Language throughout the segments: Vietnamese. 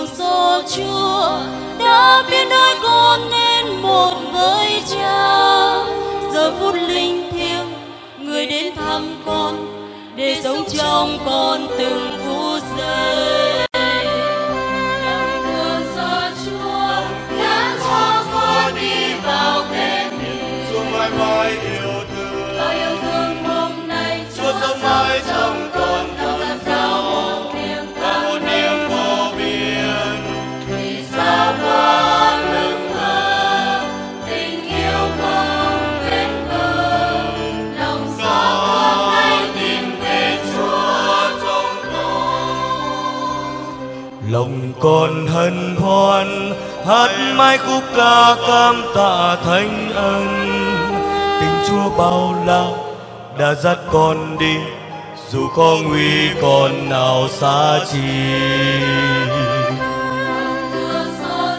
thương xót Chúa đã biến đôi con nên một với Cha. Giờ phút linh thiêng người đến thăm con để sống trong con từng phút giây. Lòng thương xót Chúa đã cho con đi vào bên mình. Chúa mãi mãi yêu thương. Bao yêu thương hôm nay Chúa sống mãi trong con thật sao một niềm vô biên. Vì sao con hững hờ tình yêu không bên bờ, lòng xót thương hay tìm về Chúa trong con. Lòng con hân hoan hát mãi khúc ca cảm tạ thánh ân. Tình Chúa bao la đã dắt con đi, dù có nguy còn nào xa chi. Lòng thương xót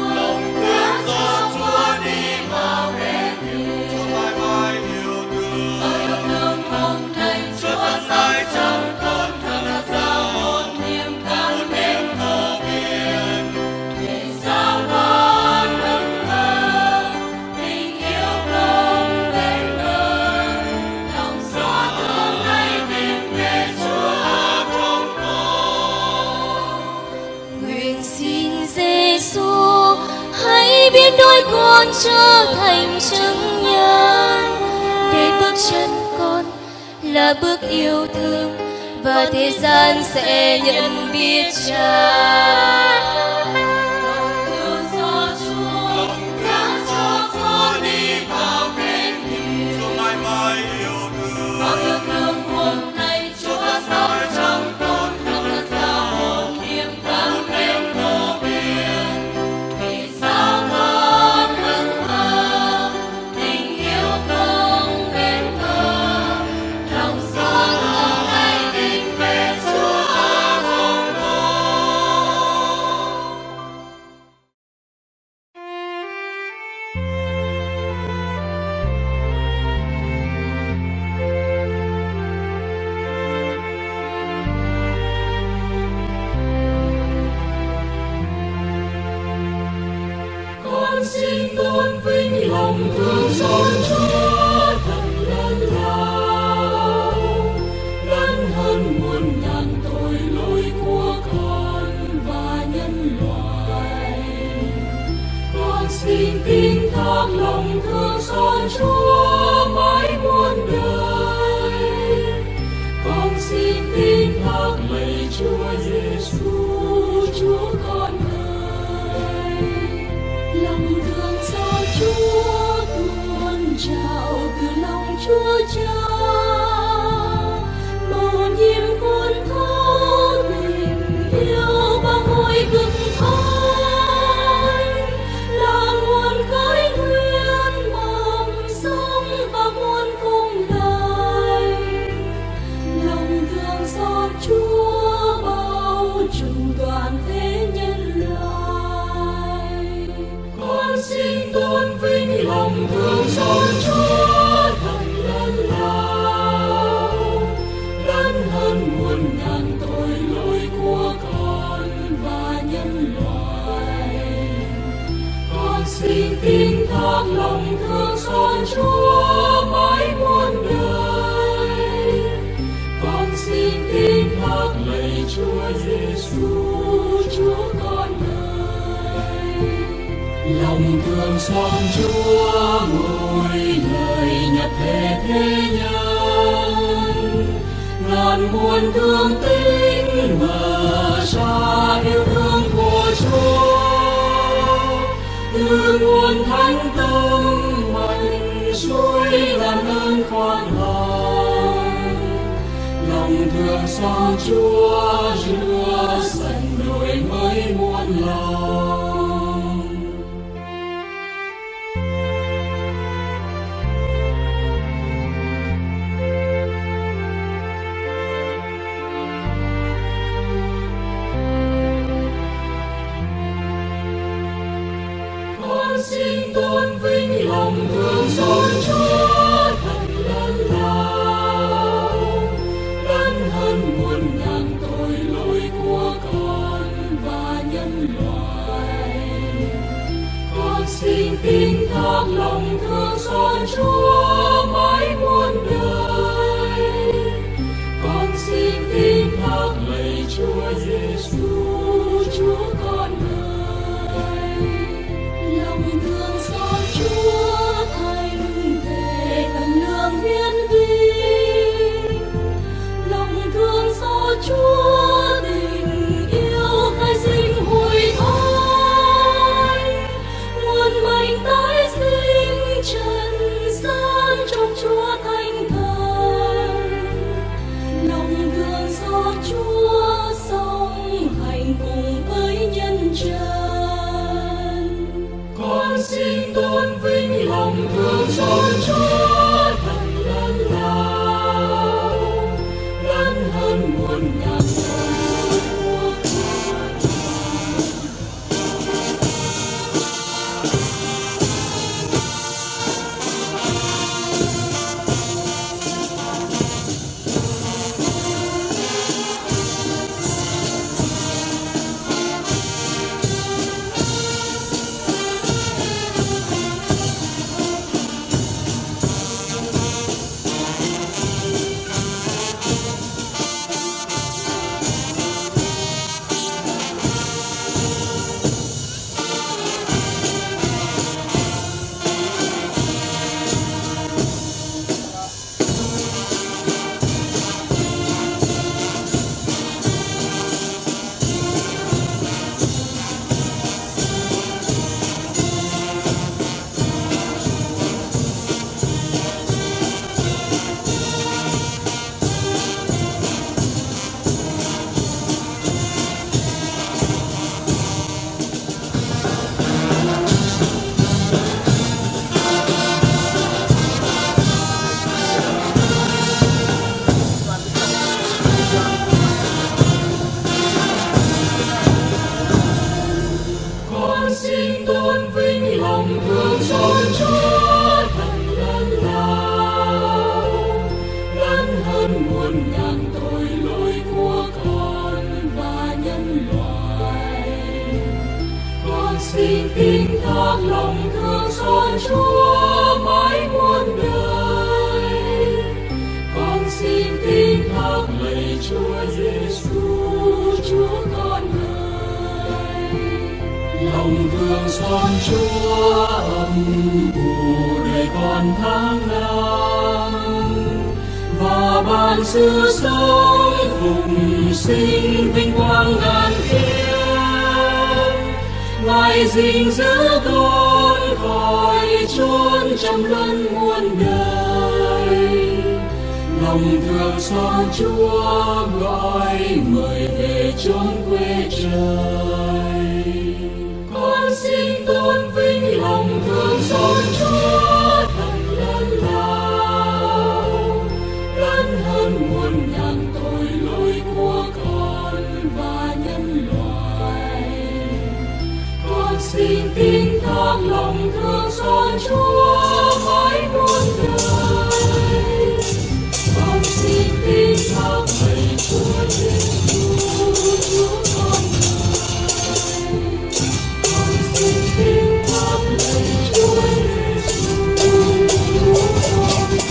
Chúa đi vào bên mình. Chúa mãi mãi yêu thương. Bao yêu thương hôm nay Chúa sống trong con thật sao một niềm vô biên. Vì sao con hững hờ tình yêu không bên bờ, lòng xót thương hay tìm về Chúa trong con. Nguyện xin Giêsu hãy biến đôi con trở thành chứng nhân, để bước chân con là bước yêu thương và thế gian sẽ nhận biết Cha. Lòng thương xót Chúa đã cho con đi vào bên mình. Chúa mãi mãi yêu thương. Bao yêu thương hôm nay Chúa sống trong con thật sao một niềm vô biên. Vì sao con hững hờ tình yêu không bên bờ, lòng xót thương hay tìm về Chúa trong con. Con xin tôn vinh lòng thương xót Chúa thật lớn lao, lớn hơn muôn ngàn tội lỗi của con và nhân loại. Con xin tin thác lòng thương xót Chúa mãi muôn đời. Con xin tin thác lạy Chúa Giêsu, Chúa con ơi. Lòng thương xót Chúa tuôn trào từ lòng Chúa Cha, màu nhiệm khôn thấu tình yêu bao mối cực thai, là nguồn khơi nguyên mầm sống và muôn phúc lành. Lòng thương xót Chúa bao trùm toàn thế nhân loại. Con xin tôn vinh lòng thương xót Chúa thật lớn lao, lớn hơn muôn ngàn tội lỗi của con và nhân loại. Con xin tin thác lòng thương xót Chúa mãi muôn đời. Con xin tin thác lạy Chúa Giêsu, Chúa con ơi. Lòng thương xót Chúa ngôi lời nhập thể thế nhân, ngàn muôn thương tính mở ra yêu thương của Chúa. Từ nguồn thánh tâm mạnh suối làm ơn khoan hồng, lòng thương xót Chúa rửa sạch đổi mới muôn lòng. Con xin tôn vinh lòng thương xót Chúa thật lớn lao, lớn hơn muôn ngàn tội lỗi của con và nhân nhân loại. Con xin tin thác lòng thương xót Chúa mãi muôn đời. Con xin tin thác lạy Chúa Giêsu, Chúa con ơi. Lòng thương xót Chúa thành thể tận lương hiến vinh. Lòng thương xót Chúa tình yêu khai sinh hồi thoái. Nguồn mạnh tái sinh trần gian trong Chúa thánh thần. Lòng thương xót Chúa song hành cùng với nhân trần. Con xin tôn vinh lòng thương xót Chúa thật lớn lao, lớn hơn muôn ngàn đời của con. Con xin tôn vinh lòng thương xót Chúa thật lớn lao, lớn hơn muôn ngàn tội lỗi của con và nhân loại. Con xin tin thác lòng thương xót Chúa mãi muôn đời. Con xin tin thác lạy Chúa Giêsu, Chúa con ơi. Lòng thương xót Chúa âm u đời con tháng năm, và ban sự sống phụng sinh vinh quang ngàn thiên. Ngài gìn giữ con khỏi chốn trầm luân muôn đời. Lòng thương xót Chúa gọi mời về chốn quê trời. Con xin tôn vinh lòng thương xót Chúa thật lớn lao, lớn hơn muôn ngàn tội lỗi của con và nhân loại. Con xin tin thác lòng thương xót Chúa mãi muôn đời. Con xin tin thác lạy Chúa Giêsu, Chúa con ơi. Con xin tin thác lạy Chúa Giêsu, Chúa con ơi.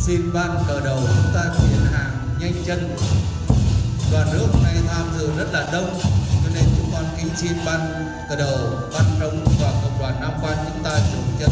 Xin ban cờ đầu chúng ta tiến hàng nhanh chân. Đoàn nước hôm nay tham dự rất là đông, cho nên chúng con kính xin ban cờ đầu, ban trống và cộng đoàn Nam Quan chúng ta dừng chân.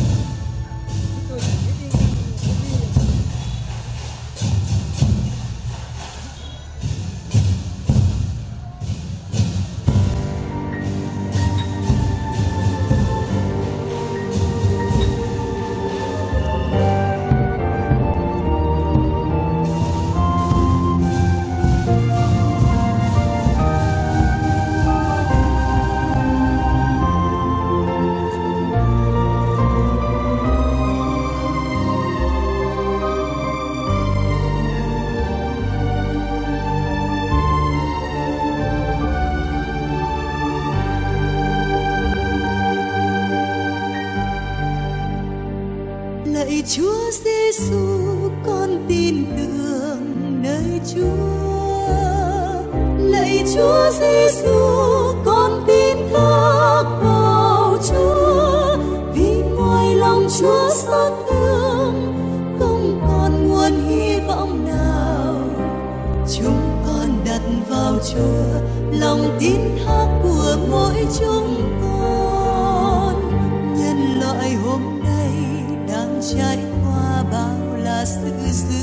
Lạy Chúa Giêsu, con tin tưởng nơi Chúa. Lạy Chúa Giêsu, con tin thác vào Chúa. Vì ngoài lòng Chúa xót thương, không còn nguồn hy vọng nào. Chúng con đặt vào Chúa lòng tin thác của mỗi chúng con. Nhân loại hôm nay đang trải qua bao là sự dữ.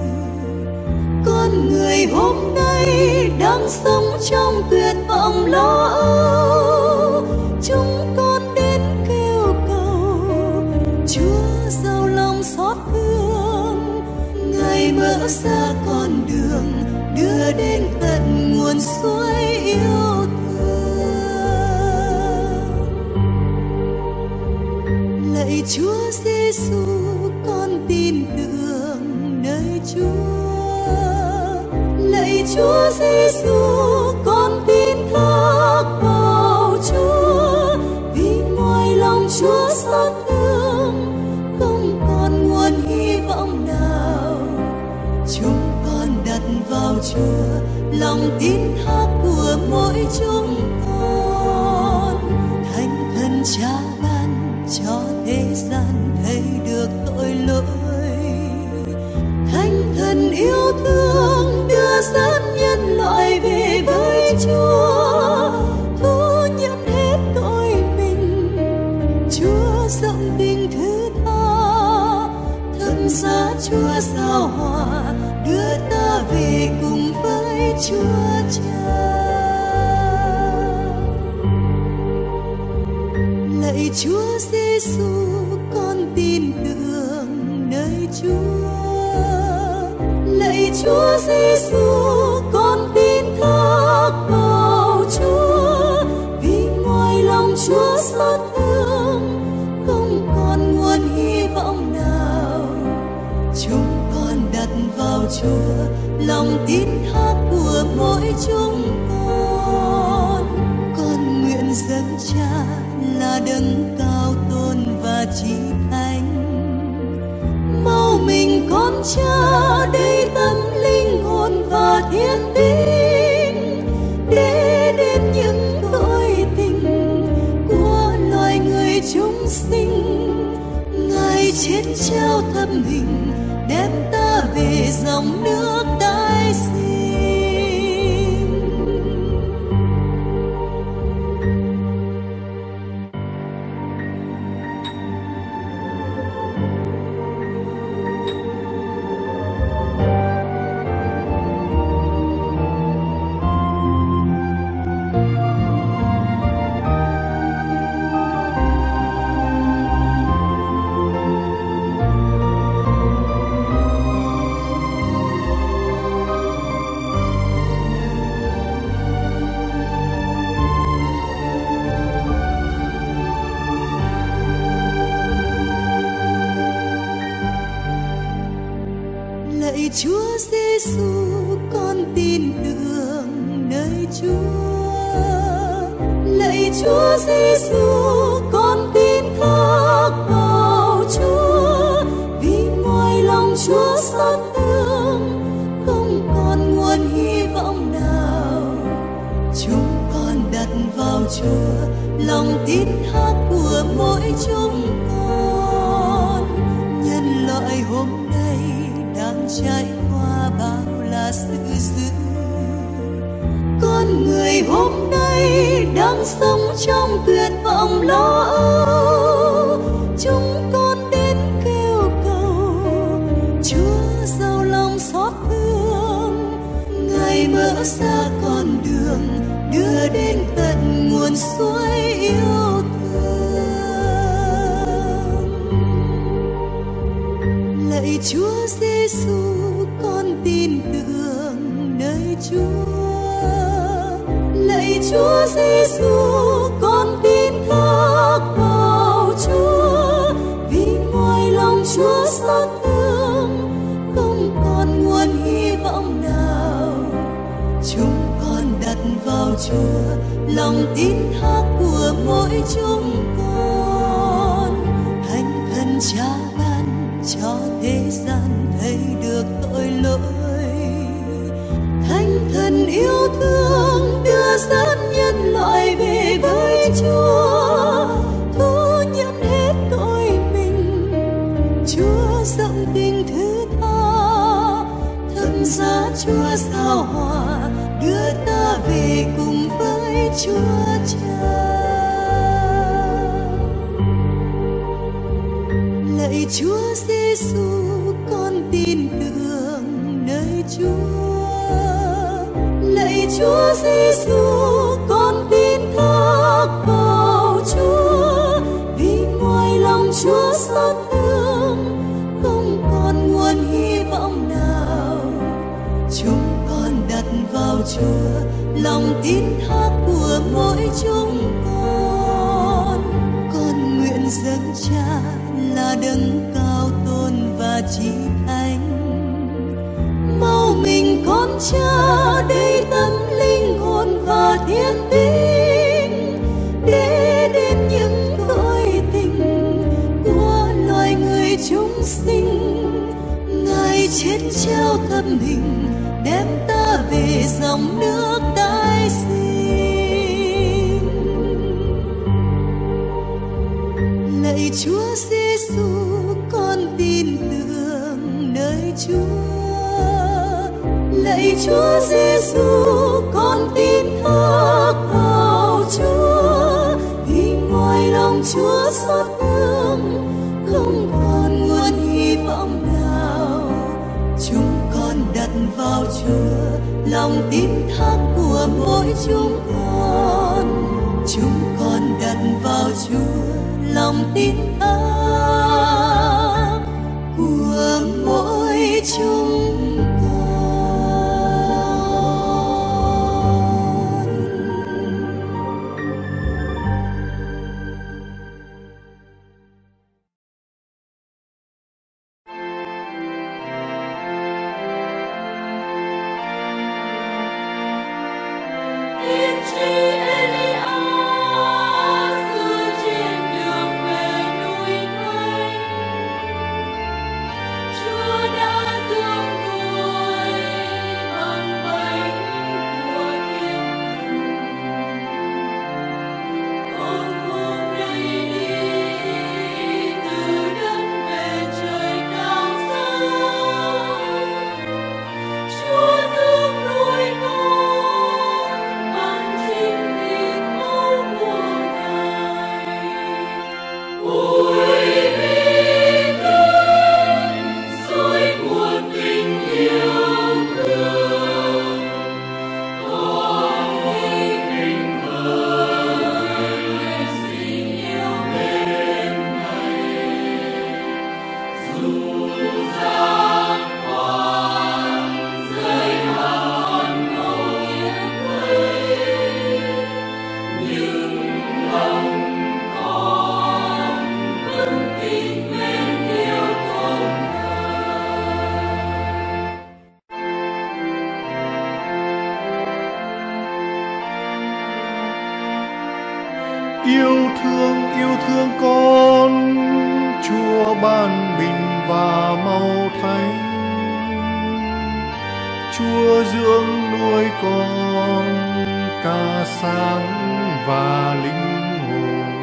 Con người hôm nay đang sống trong tuyệt vọng lo âu. Chúng con đến kêu cầu Chúa giàu lòng xót thương. Ngài mở ra con đường đưa đến tận nguồn suối yêu thương. Lạy Chúa Giêsu, con tin tưởng nơi Chúa. Lạy Chúa Giêsu, con tin thác vào Chúa. Vì ngoài lòng Chúa xót thương, không còn nguồn hy vọng nào. Chúng con đặt vào Chúa lòng tin thác của mỗi chúng con. Thánh thần Cha ban cho thế gian thấy được tội lỗi. Thánh thần yêu thương đưa dẫn nhân loại về với Chúa. Thu nhận hết tội mình, Chúa rộng tình thứ tha. Thân giá Chúa giao hòa đưa ta về cùng với Chúa Cha. Lạy Chúa Giêsu, con tin tưởng nơi Chúa. Lạy Chúa Giêsu, con tin thác vào Chúa. Vì ngoài lòng Chúa xót thương, không còn nguồn hy vọng nào. Chúng con đặt vào Chúa lòng tin thác của mỗi chúng con. Con nguyện dâng Cha là đấng cao tôn và chí thánh. Mau mình con Cha đầy tâm linh hồn và thiên tính, để đến những tội tình của loài người chúng sinh. Ngài chết trao thâm hình đem ta về dòng nước tái sinh. Lạy Chúa Giêsu, con tin tưởng nơi Chúa. Lạy Chúa Giêsu, con tin thác vào Chúa. Vì ngoài lòng Chúa xót thương, không còn nguồn hy vọng nào. Chúng con đặt vào Chúa lòng tin thác của mỗi chúng con. Nhân loại hôm nay trải qua bao là sự dữ. Con người hôm nay đang sống trong tuyệt vọng lo âu, chúng con đến kêu cầu Chúa giàu lòng xót thương, Ngài mở ra con đường đưa đến tận nguồn suối yêu thương. Lạy Chúa Giêsu, con tin tưởng nơi Chúa. Lạy Chúa Giêsu, con tin thác vào Chúa, vì ngoài lòng Chúa xót thương không còn nguồn hy vọng nào. Chúng con đặt vào Chúa lòng tin thác của mỗi chúng con. Thánh thần Cha ban cho thế gian thấy được tội lỗi, Thánh thần yêu thương đưa dẫn nhân loại về với Chúa, thu nhận hết tội mình. Chúa rộng tình thứ tha, thân giá Chúa giao hòa đưa ta về cùng với Chúa Cha. Lạy Chúa Giêsu, con tin tưởng nơi Chúa. Lạy Chúa Giêsu, con tin thác vào Chúa, vì ngoài lòng Chúa xót thương không còn nguồn hy vọng nào. Chúng con đặt vào Chúa lòng tin thác của mỗi chúng con. Con nguyện dâng Cha là đấng cao tôn và chí thánh, mau mình con Cha đầy tâm linh hồn và thiên tính, để đến những tội tình của loài người chúng sinh. Ngài chết trao thân mình đem ta về dòng nước tái sinh. Lạy Chúa Giêsu, con tin tưởng nơi Chúa. Lạy Chúa Giêsu, con tin thác vào Chúa, vì ngoài lòng Chúa xót thương không còn nguồn hy vọng nào. Chúng con đặt vào Chúa lòng tin thác của mỗi chúng con. Chúng con đặt vào Chúa lòng tin thác của mỗi chúng con. Tiên tri Elias từ trên đường về núi Thánh, Chúa đã dưỡng nuôi bằng bánh của thiên thần. Con khúc đây đi từ đất về trời cao xa, Chúa dưỡng nuôi con bằng chính thịt máu của Ngài. Ôi vì cơn suối nguồn tình yêu thương, con ơi tình ơi tình yêu bên này, dù gian khoan giới hạn không yên quay, nhưng lòng con vẫn tình mến yêu con Ngài. Yêu thương con, Chúa ban bình và mau thánh. Chúa dưỡng nuôi con cả sáng và linh hồn,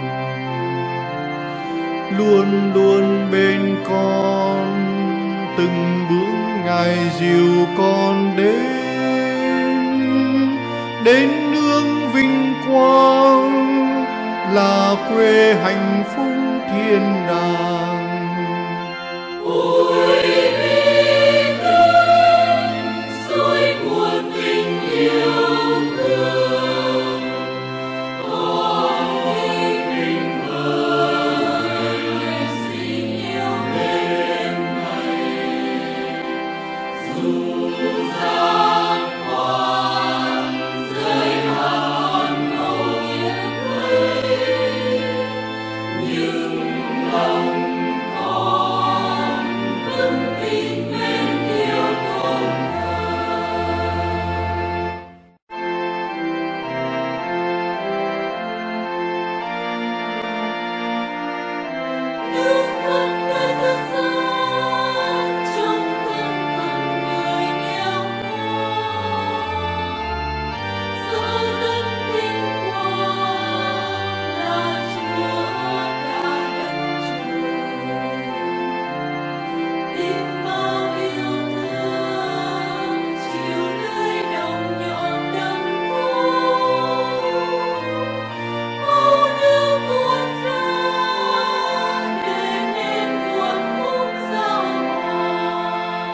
luôn luôn bên con từng bước Ngài dìu con đến nương vinh quang, là quê hạnh phúc thiên đàng. Ôi biết ơn suối nguồn tình yêu thương, con hình vời xin yêu bên này, dù gian quan giới hạn ngầu nghĩa quê, nhưng lòng con vẫn tin mến yêu con nước thân đã dân gian trong thân phận người nghèo khó, giờ dân vinh quang là Chúa cả đất trời, tìm bao yêu thương chiều lưới đồng nhọn đâm máu nước tuôn ra để nên nguồn phúc giao hòa.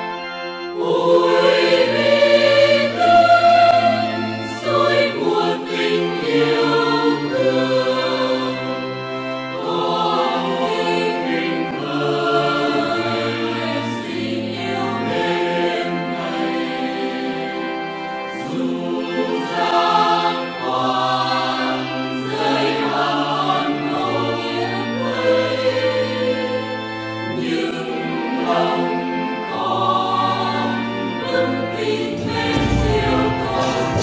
Ôi biết ơn suối nguồn tình yêu thương, con hình vời xin yêu bên này, dù gian quan giới hạn ngầu nghĩa quê, nhưng lòng con vẫn tin mến yêu con.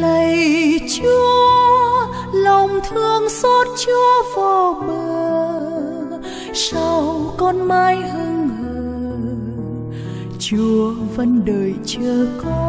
Lạy Chúa, lòng thương xót Chúa vô bờ, sao con mãi hững hờ? Chúa vẫn đợi chờ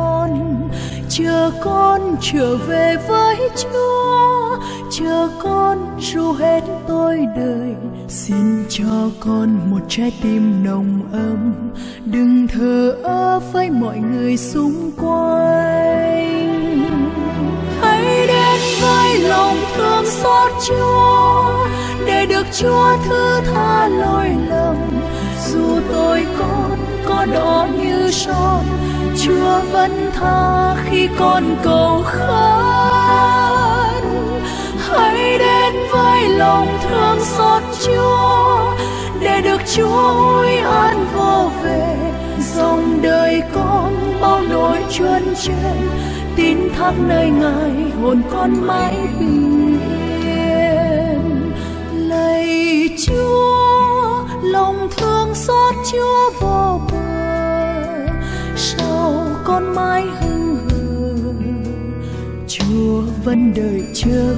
con trở về với Chúa, chờ con ru hết tôi đời. Xin cho con một trái tim nồng ấm, đừng thờ ơ với mọi người xung quanh. Hãy đến với lòng thương xót Chúa, để được Chúa thứ tha lỗi lầm. Dù tôi con có đỏ như son, Chúa vẫn tha khi con cầu khấn. Hãy đến với lòng thương xót Chúa, để được Chúa ủi an vô về. Dòng đời con bao nỗi chuân chên, tin thác nơi Ngài hồn con mãi bình yên. Lạy Chúa, lòng thương xót Chúa vô bờ, sao con mãi hững hờ? Chúa vẫn đợi chờ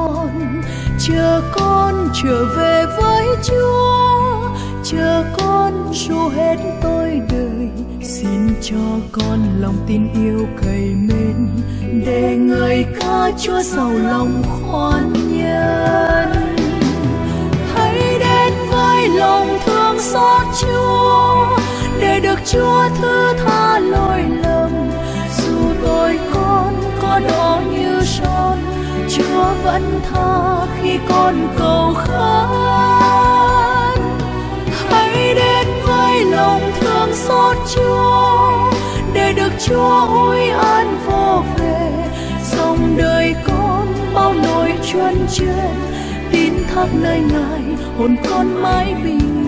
con trở về với Chúa, chờ con ru hết tôi đời. Xin cho con lòng tin yêu cậy mến, để ngợi ca Chúa giàu lòng khoan nhân. Hãy đến với lòng thương xót Chúa, để được Chúa thứ tha lỗi lầm. Dù tôi con có đỏ như son, Chúa vẫn tha khi con cầu khấn. Hãy đến với lòng thương xót Chúa, để được Chúa ủi an vô về. Dòng đời con bao nỗi chuân chên, tin thác nơi Ngài hồn con mãi bình yên.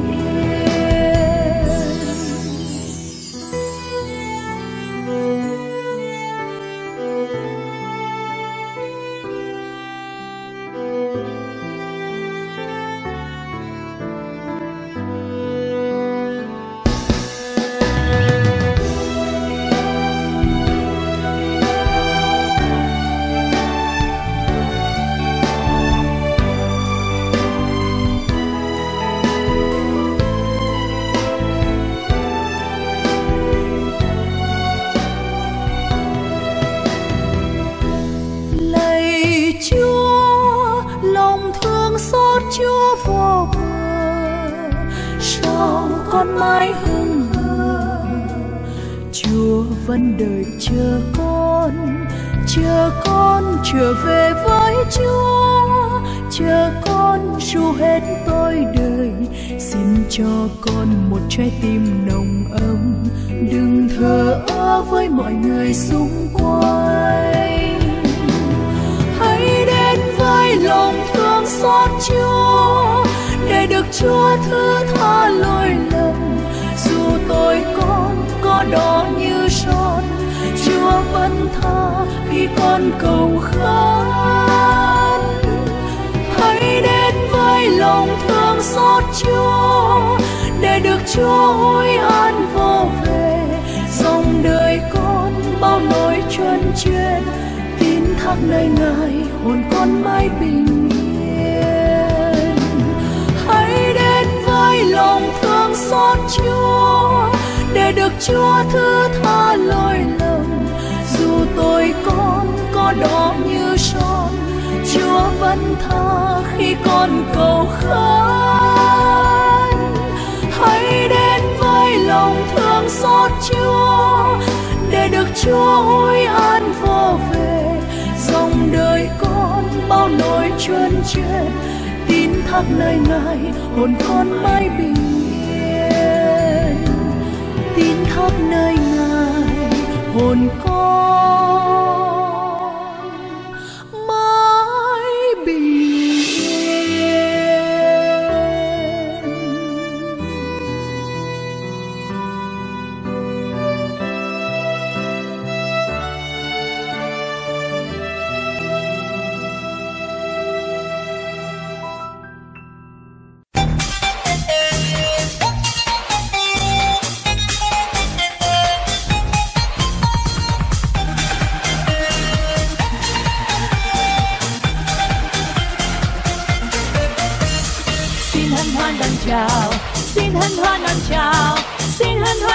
Chúa vô bờ, sao con mãi hững hờ? Chúa vẫn đợi chờ con trở về với Chúa, chờ con ru hết tôi đời. Xin cho con một trái tim nồng ấm, đừng thờ ơ với mọi người xung quanh. Hãy đến với lòng thương xót Chúa, để được Chúa thứ tha lỗi lầm. Dù tôi con có đỏ như son, Chúa vẫn tha khi con cầu khấn. Hãy đến với lòng thương xót Chúa, để được Chúa ủi an vô về. Dòng đời con bao nỗi chuân chên, tin thác nơi Ngài hồn con mãi bình yên. Hãy đến với lòng thương xót Chúa, để được Chúa thứ tha lỗi lầm. Dù tôi con có đỏ như son, Chúa vẫn tha khi con cầu khấn. Hãy đến với lòng thương xót Chúa, để được Chúa ủi an vô về. Dòng đời con bao nỗi chuân chên, tin thác nơi Ngài hồn con mãi bình yên. Tin thác nơi Ngài hồn con mãi bình yên.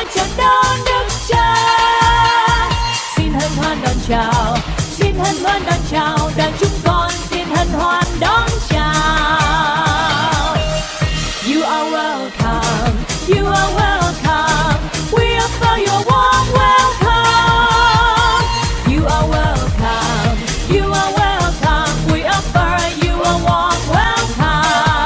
chào đón Đức Cha. Xin hân hoan đón chào, xin hân hoan đón chào, đàn chúng con xin hân hoan đón chào. You are welcome, you are welcome, we offer you a warm welcome. You are welcome, you are welcome, we offer you a warm welcome.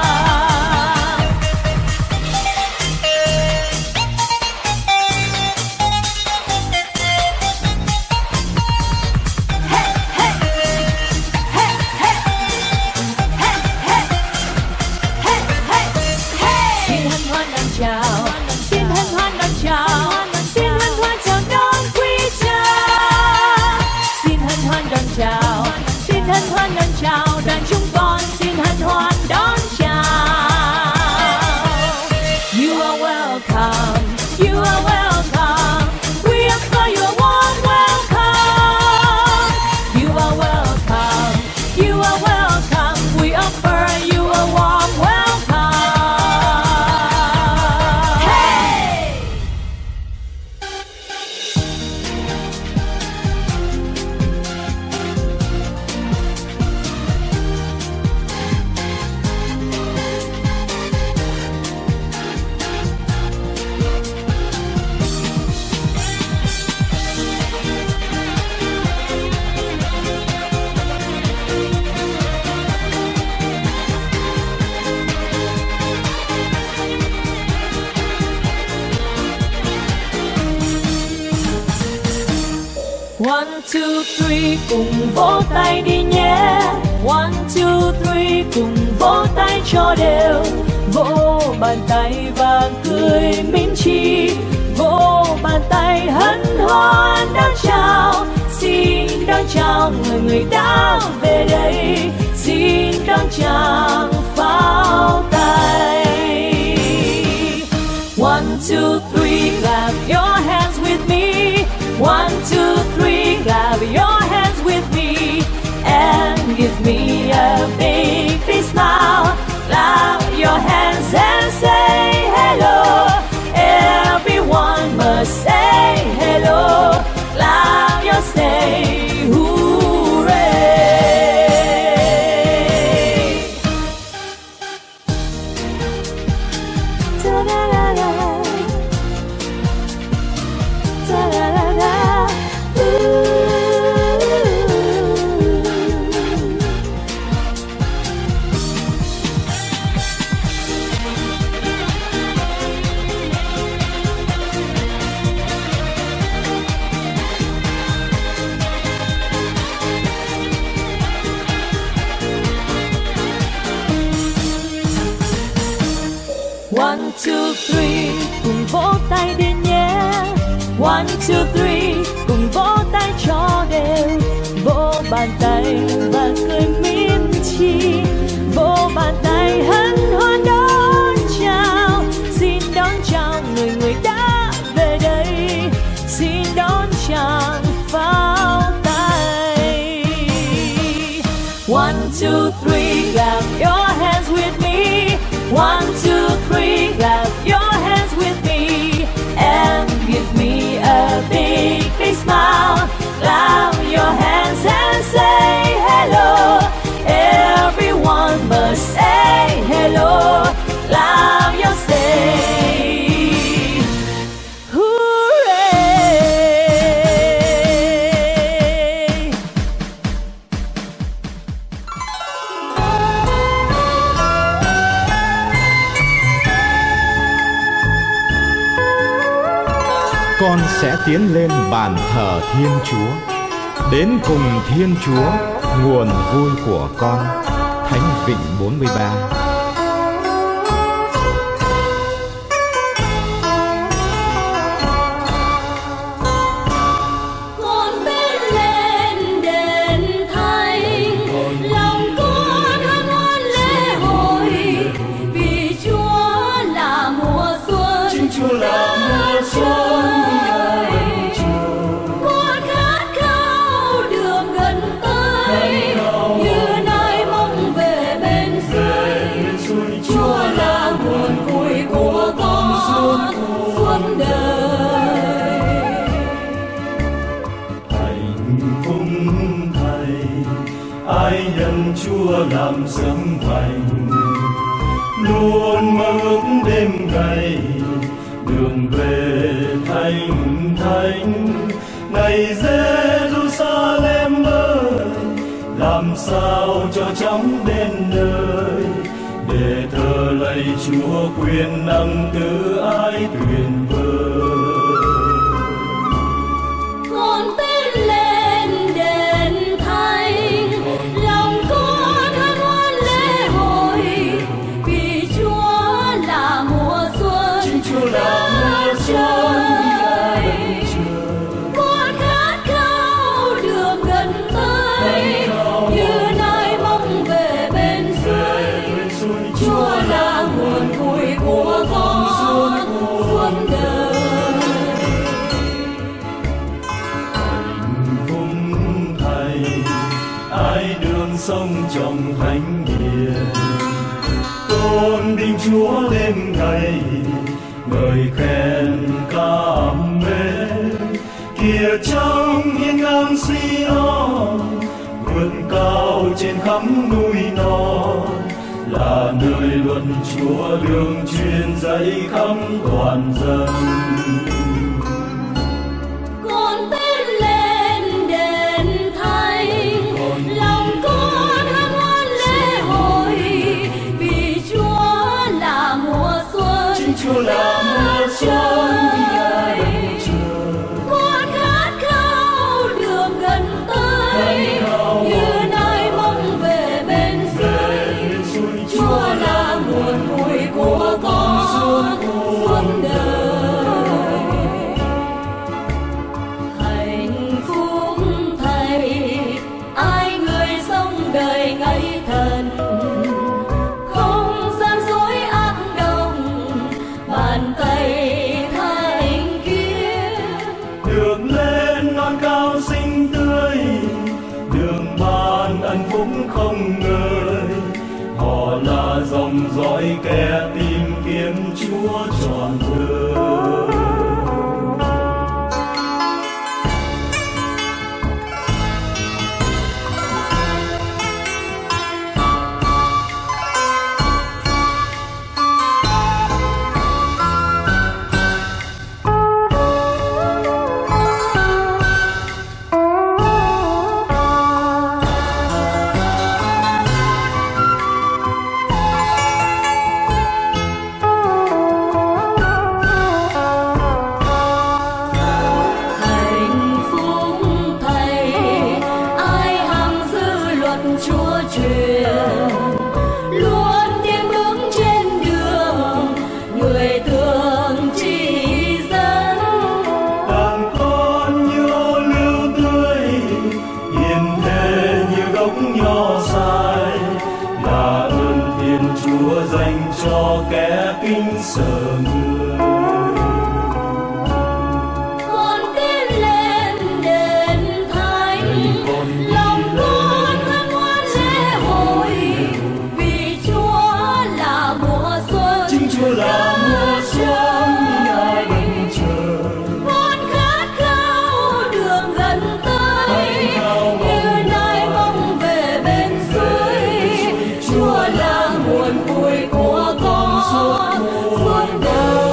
Hey, hey, hey, hey, hey, hey, hey, hey, hey. Xin hân hoan đón chào, xin hân hoan đón chào, xin hân hoan chào đón quý Cha. Xin hân hoan đón chào, xin hân hoan đón chào, đoàn chúng con xin hân hoan đón chào. You are welcome, you are welcome, we offer you a warm welcome. You are welcome, you are welcome, we offer you a warm welcome. Hey! One, two, three, cùng vỗ tay đi nhé. One, two, three, cùng vỗ tay cho đều. Vỗ bàn tay và cười mỉm chi. Vỗ bàn tay hân hoan đón chào. Xin đón chào người đã về đây. Xin đón chào pháo tay. One, two, three, clap your hands with me. One, two, three, clap your hands with me and give me a big, big smile. Clap your hands and say hello. Everyone must say hello. Clap your say hooray. Ta-da-da-da. Ta-da-da-da. Ooh. One, two, three, cùng vỗ tay đi nhé. One, two, three, cùng vỗ tay cho đều. Vỗ bàn tay và cười mỉm chi. Vỗ bàn tay hân hoan đón chào. Xin đón chào người đã về đây. Xin đón chào pháo tay. One, two, three, clap your hands with me. One, two, three, clap your hands with me and give me a big, big smile. Clap your hands and say hello. Everyone must say hello. Clap your say hooray. Con sẽ tiến lên bàn thờ Thiên Chúa, đến cùng Thiên Chúa, nguồn vui của con. Thánh Vịnh 43. Con bước lên đền thánh, lòng con hân hoan lễ hội, vì Chúa là mùa xuân, Chúa là mùa xuân. con khát khao được gần tới, như nai mong về bên dưới. ai nhận Chúa làm sớm thành, luôn mơ ước đêm ngày đường về thành thánh. Này Giê-ru-sa-lem ơi, làm sao cho chóng đến nơi, để thờ lạy Chúa quyền năng từ ái tuyệt vời. Con tiến lên đền thánh, lòng con hân hoan lễ hội, vì Chúa là mùa xuân. Chính Chúa là mùa xuân. Con khát khao được gần tới, như nay mong về bên suối. Chúa là nguồn vui của con suốt đời. Hạnh phúc Thầy, ai đường sông trong thánh hiền, tôn vinh Chúa đêm ngày, ngợi khen cảm mến. Kìa trong hiên ngang Sion, vươn cao trên khắp núi non, là nơi luận Chúa đường truyền dạy khắp toàn dân. Con tiến lên đền thánh, lòng con hân hoan lễ hội, vì Chúa là mùa xuân. Chính Chúa là mùa xuân. Con khát khao được gần tới, như nay mong về bên suối. Chúa là nguồn vui của con suốt đời. Hạnh phúc Thầy, ai người sống đời ngây thần, không gian dối ác đồng, bàn tay thành kiếm. Đường lên non cao xinh tươi, đường ban ân phúc không ngơi. Họ là dòng dõi kẻ tìm kiếm Chúa trọn đời. Hạnh phúc Thầy, ai hằng giữ luật Chúa truyền, luôn tiến bước trên đường, người thường chỉ dẫn. Đàn con như ô liu tươi, hiền thề như gốc nho dại, là ơn Thiên Chúa dành cho kẻ kính sợ người. Con tiến lên đền thánh, lòng con hân hoan lễ hội, vì Chúa là mùa xuân. Chính Chúa là mùa xuân. Con khát khao được gần tới, như nay mong về bên suối. Chúa là nguồn vui của con suốt đời.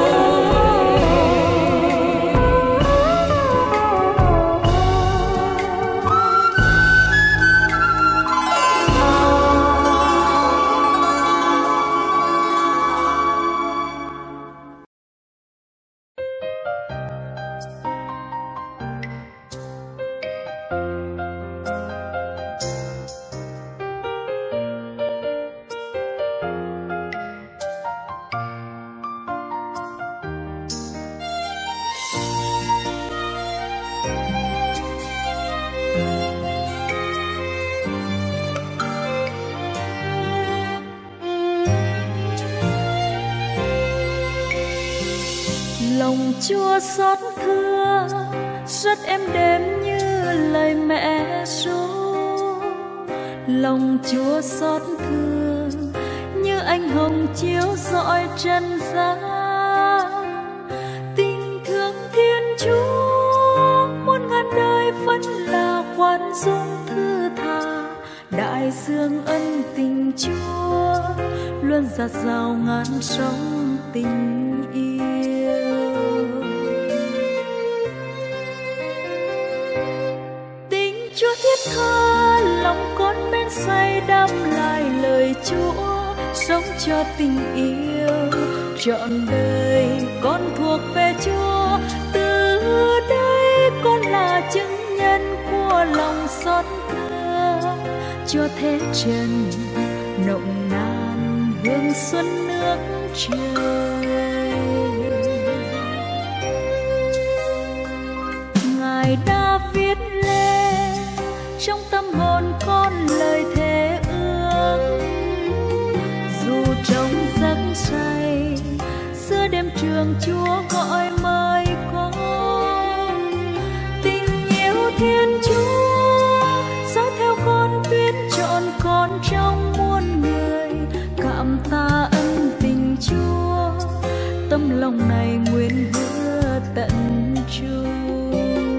Lòng Chúa xót thương rất êm đềm như lời mẹ ru. Lòng Chúa xót thương như ánh hồng chiếu rọi trần gian. Tình thương Thiên Chúa muôn ngàn đời vẫn là khoan dung thư tha, giạt rào ngàn sóng tình yêu. Tình Chúa thiết tha, lòng con bên say đắm lại lời Chúa, sống cho tình yêu trọn đời con thuộc về Chúa. Từ đây con là chứng nhân của lòng xót thương, cho thế trần nồng nàn hương xuân nước trời. Ngài đã viết lên trong tâm hồn con lời thề ước, dù trong giấc say xưa đêm trường Chúa gọi mời con. Tình yêu Thiên Chúa dõi theo con tuyến trọn con trong muôn người. Cảm tạ ân tình Chúa, tâm lòng này nguyện hứa tận trung.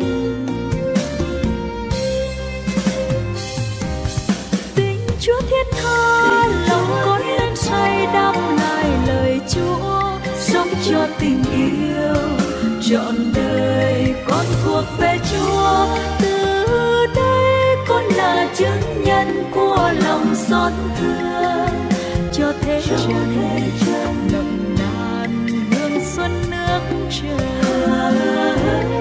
Tình Chúa thiết tha, lòng con lên say đắm lại lời Chúa, sống cho tình yêu trọn đời con thuộc về Chúa. Từ đây con là chứng nhân của lòng xót thương, cho thế trần nồng nàn hương xuân nước trời.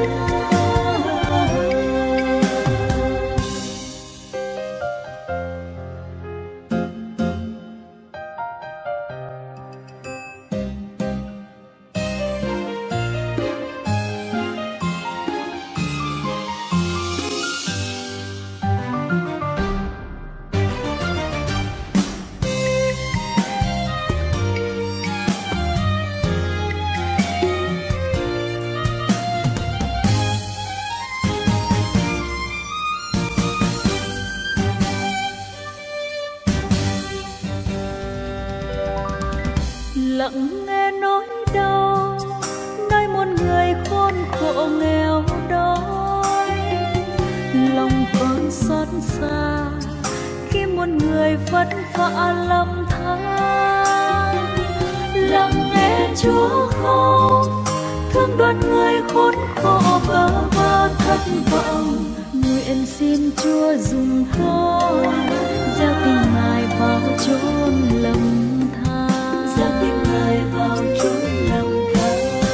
Lặng nghe nỗi đau nơi muôn người khốn khổ nghèo đói, lòng con xót xa khi muôn người vất vả lầm than. Lặng nghe Chúa khóc thương đoàn người khốn khổ bơ vơ thất vọng. Nguyện xin Chúa dùng con gieo tình Ngài vào chốn lầm than, gieo tình Ngài vào chốn lầm than.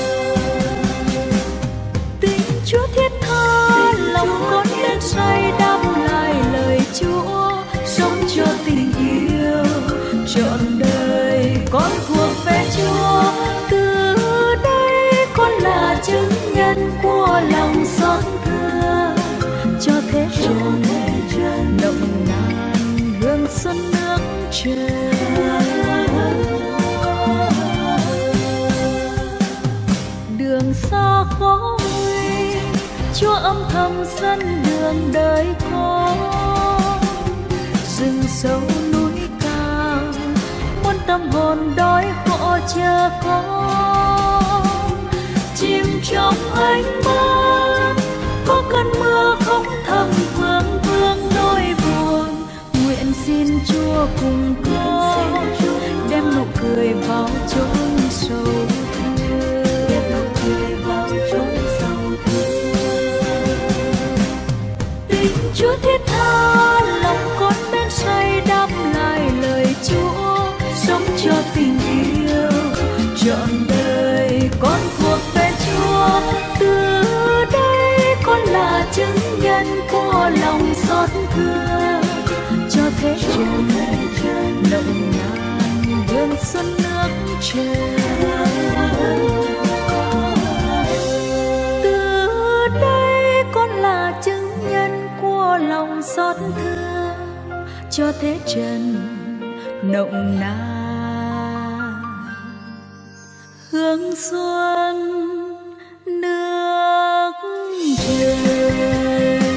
Tình Chúa thiết tha, lòng con lên say đắm lại lời Chúa, sống cho tình yêu trọn đời con thuộc về Chúa. Từ đây con là chứng nhân của lòng xót thương, cho thế trần nồng nàn hương xuân nước trời. Đường xa khó nguy, Chúa âm thầm dẫn đường đời con. Rừng sâu núi cao, muôn tâm hồn đói khổ chờ con. Chìm trong ánh mắt, có cơn mưa không thầm vương vương nỗi buồn. Nguyện xin Chúa cùng con đem nụ cười vào chốn sâu thương, đem nụ cười vào chốn sâu thương. Tình Chúa thiết tha, lòng con bên say đắm lại lời Chúa, sống cho tình yêu trọn đời con thuộc về Chúa. Từ đây con là chứng nhân của lòng xót thương, cho thế trần nồng nàn hương xuân nước trời. Từ đây con là chứng nhân của lòng xót thương, cho thế trần nồng nàn hương xuân nước trời.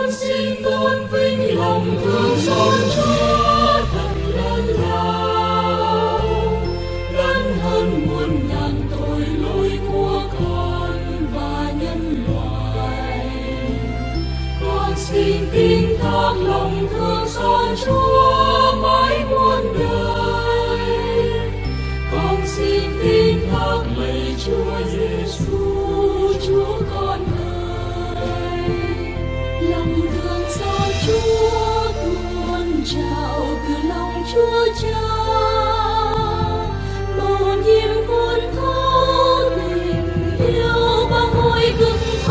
con xin tôn vinh lòng thương xót Chúa thật lớn lao, lớn hơn muôn ngàn tội lỗi của con và nhân loại. Con xin tin thác lòng thương xót Chúa mãi muôn đời. Con xin tin thác lạy Chúa Giêsu, Chúa con ơi. Lòng thương xót Chúa tuôn trào từ lòng Chúa Cha, mầu nhiệm cuốn thấu tình yêu bao mối cực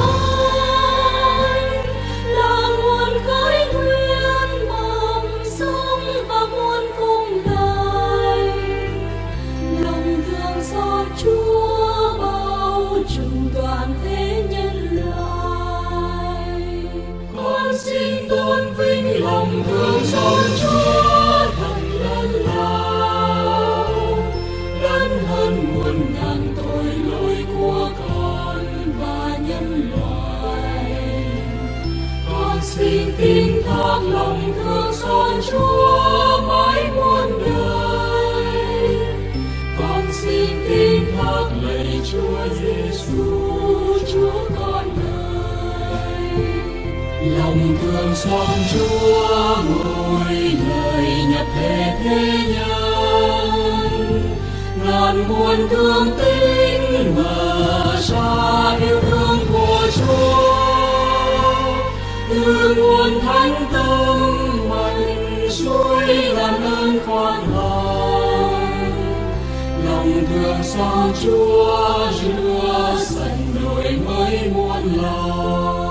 ái, là nguồn khơi nguyên mầm sống và muôn phúc lành. Lòng thương xót Chúa bao trùm toàn thế nhân loại. Con xin tôn vinh lòng thương xót Chúa thật lớn lao, lớn hơn muôn ngàn tội lỗi của con và nhân loại. Con xin tin thác lòng thương xót Chúa mãi muôn đời. Con xin tin thác lạy Chúa Giêsu, Chúa con ơi. Lòng thương xót Chúa ngôi lời nhập thể thế nhân, ngàn muôn thương tình mở ra yêu thương của Chúa. Từ nguồn thánh tâm mạnh suối ngàn ơn khoan hồng, lòng thương xót Chúa rửa sạch đổi mới muôn lòng.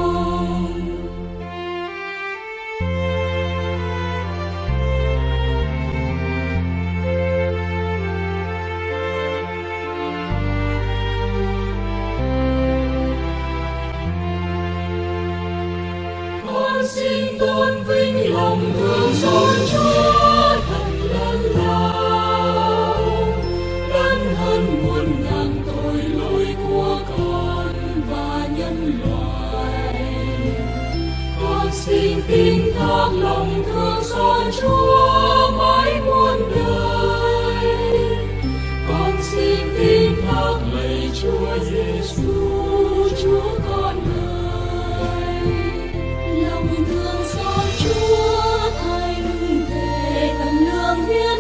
Con xin tôn vinh lòng thương xót Chúa thật lớn lao, lớn hơn muôn ngàn tội lỗi của con và nhân loại. Con xin tin thác lòng thương xót Chúa mãi muôn đời. Con xin tin thác lạy Chúa Giêsu, Chúa con ơi. Lòng thương xót Chúa thành thể tận lương hiến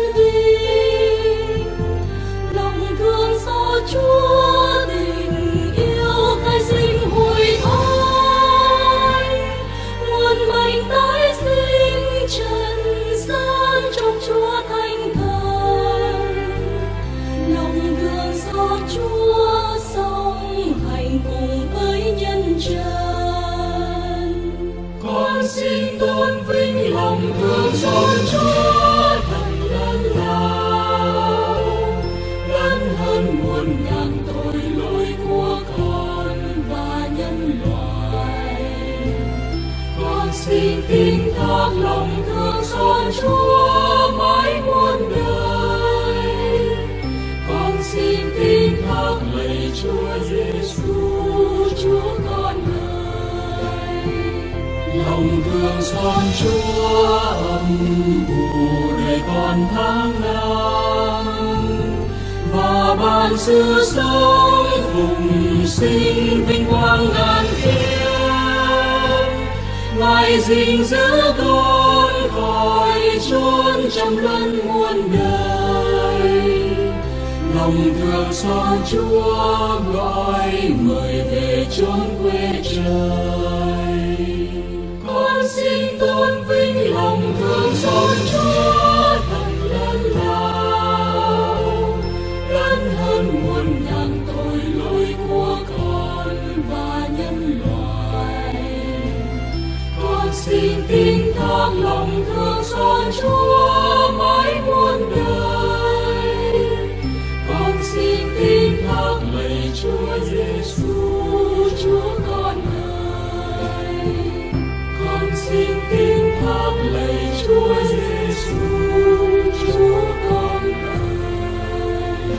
vinh. Lòng thương xót Chúa tình yêu khai sinh hồi thoái. Nguồn mạnh tái sinh trần gian trong Chúa thanh thần. Lòng thương xót Chúa song hành cùng với nhân trần. Con xin tôn vinh lòng thương xót Chúa thật lớn lao, lớn hơn muôn ngàn tội lỗi của con và nhân loại. Con xin tin thác lòng thương xót Chúa mãi muôn đời. Con xin tin thác lạy Chúa Giêsu, Chúa con ơi. Lòng thương xót Chúa âm u đời con tháng năm, và ban sự sống phụng sinh vinh quang ngàn kiếp. Ngài gìn giữ con khỏi chốn trầm luân muôn đời. Lòng thương xót Chúa gọi mời về chốn quê trời. Con xin tôn vinh lòng thương xót Chúa thật lớn lao, lớn hơn muôn ngàn tội lỗi của con và nhân loại. Con xin tin thác lòng thương xót Chúa mãi muôn đời. Con xin tin thác lạy Chúa Giêsu, Chúa con ơi. Con xin tin thác lạy Chúa Giêsu, Chúa con ơi.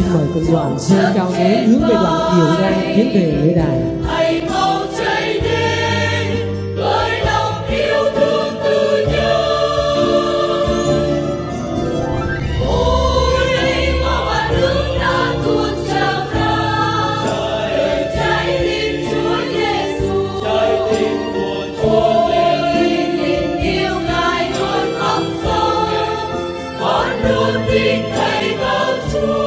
xin mời công đoàn giơ cao nến hướng về đoàn Kiều Ngang tiến về lễ đài. hãy mau chạy đến với lòng yêu thương từ nhân. Ôi máu và nước đã tuôn trào ra, trái tim Chúa Giêsu, trái tim của Chúa Giêsu. Tình yêu Ngài luôn thấm sâu, con luôn tin cậy vào Chúa.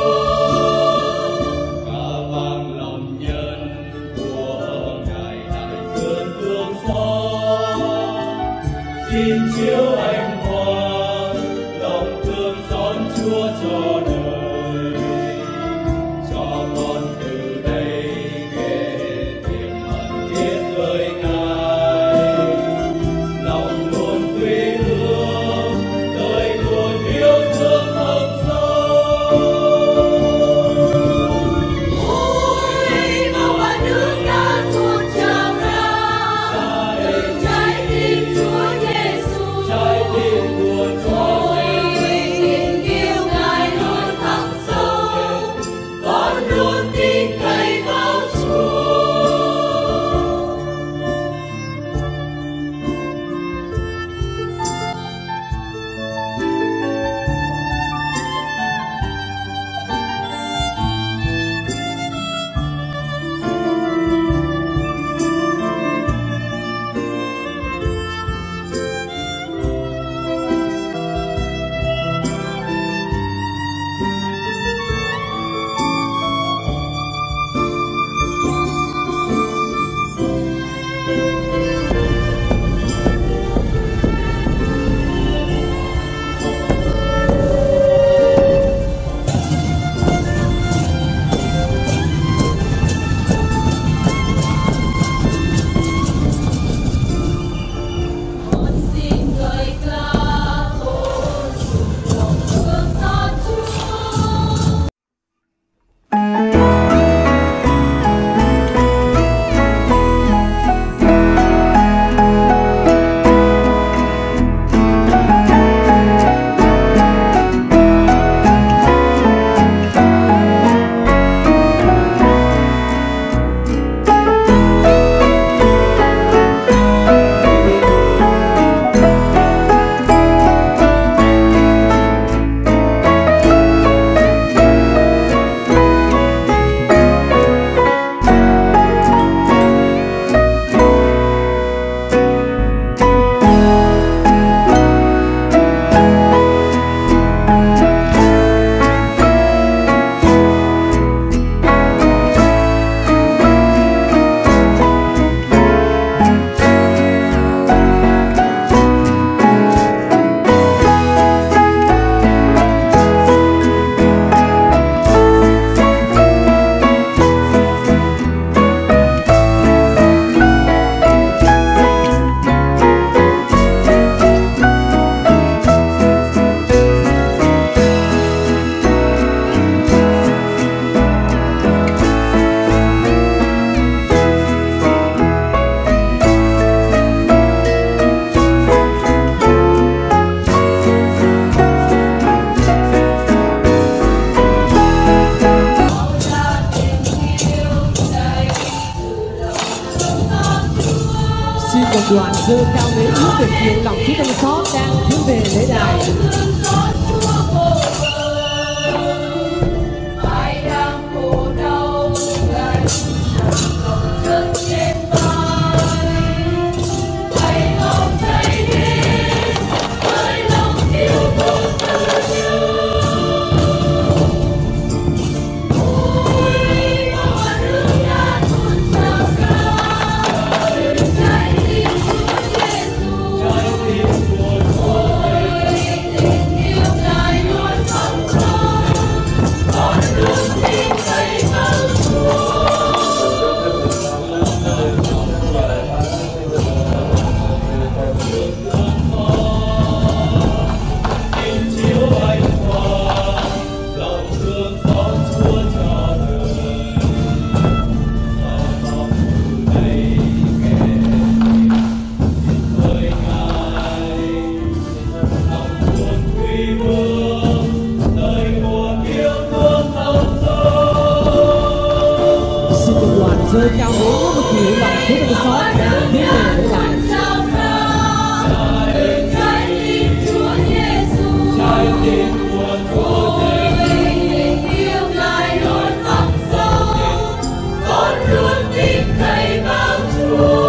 Ca vang lòng nhân của Ngài đại dương thương xót, xin chiếu ánh hoa lòng thương xót Chúa cho đời, cho con từ đây kể niềm hận thiết với Ngài, lòng luôn quy ước đời luôn yêu thương thâm sâu. Ôi máu và nước đã tuôn trào ra, trái tim Chúa Giêsu, trái tim của Chúa Giêsu. Tình yêu Ngài luôn thấm sâu, con luôn tin cậy vào Chúa. Con xin ngợi ca tôn sùng lòng thương xót Chúa. Xin công đoàn giơ cao nến hướng về Kiều lòng Chúa thương xót đang hướng về lễ đài. Ai đang khổ đau Ngài lòng chân trên vai, hãy mau chạy đến với lòng yêu thương từ nhân. Ôi máu và nước đã tuôn trào ra, trái tim Chúa Giêsu, trái tim của Chúa Giêsu. Được chào mừng 1 triệu đồng Chúa Giêsu đang tiến về để lại. Trái tim buồn vô tình yêu Ngài luôn thẳm sâu, con luôn tin cậy vào Chúa.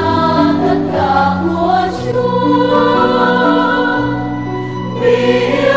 Chúa.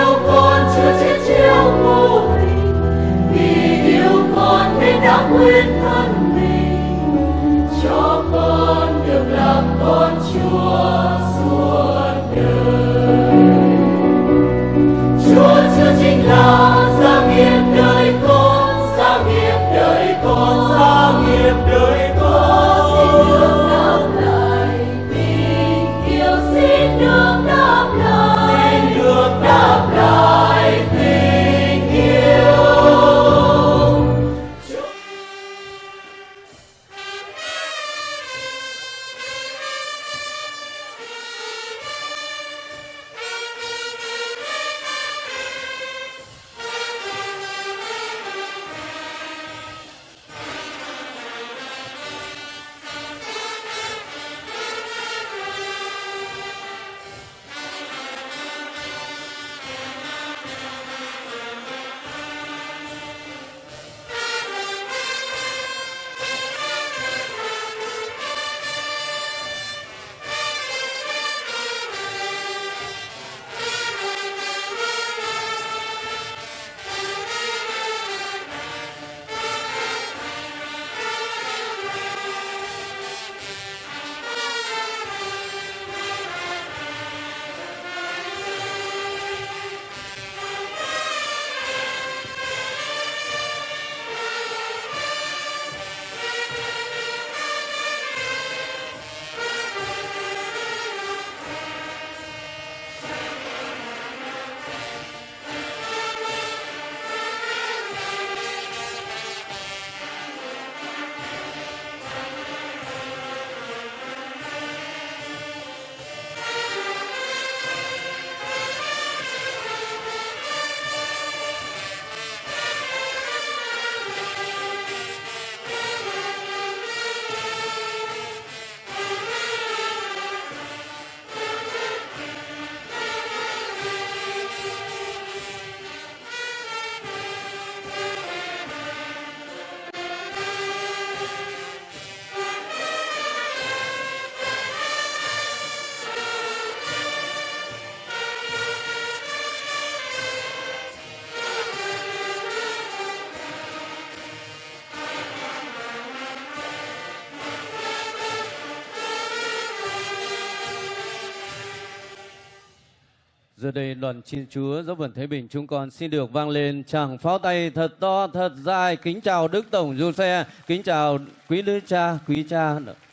Giờ đây đoàn Thiên Chúa dấu vần Thế Bình chúng con xin được vang lên tràng pháo tay thật to thật dài. Kính chào Đức Tổng Giuse, kính chào quý Đức Cha, quý cha.